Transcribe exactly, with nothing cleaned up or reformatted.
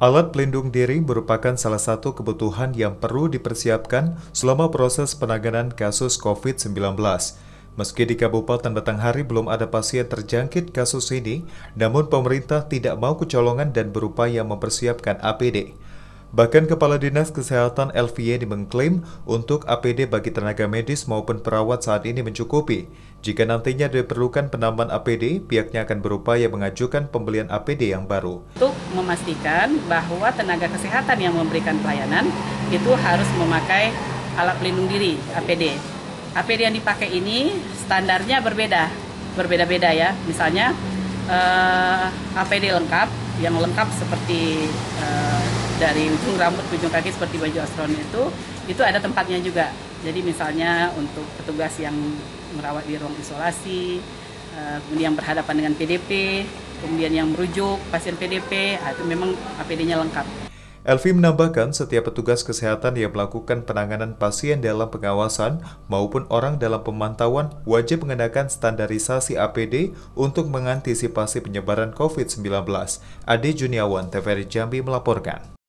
Alat pelindung diri merupakan salah satu kebutuhan yang perlu dipersiapkan selama proses penanganan kasus covid sembilan belas. Meski di Kabupaten Batanghari belum ada pasien terjangkit kasus ini, namun pemerintah tidak mau kecolongan dan berupaya mempersiapkan A P D. Bahkan Kepala Dinas Kesehatan L V Y mengklaim untuk A P D bagi tenaga medis maupun perawat saat ini mencukupi. Jika nantinya diperlukan penambahan A P D, pihaknya akan berupaya mengajukan pembelian A P D yang baru. Untuk memastikan bahwa tenaga kesehatan yang memberikan pelayanan itu harus memakai alat pelindung diri A P D. A P D yang dipakai ini standarnya berbeda, berbeda-beda ya. Misalnya eh, A P D lengkap, yang lengkap seperti eh, dari ujung rambut ke ujung kaki seperti baju astronot itu, itu ada tempatnya juga. Jadi misalnya untuk petugas yang merawat di ruang isolasi, eh, kemudian berhadapan dengan P D P, kemudian yang merujuk pasien P D P, itu memang A P D-nya lengkap. Elvi menambahkan setiap petugas kesehatan yang melakukan penanganan pasien dalam pengawasan maupun orang dalam pemantauan wajib mengenakan standarisasi A P D untuk mengantisipasi penyebaran covid sembilan belas. Ade Juniawan, T V R I Jambi melaporkan.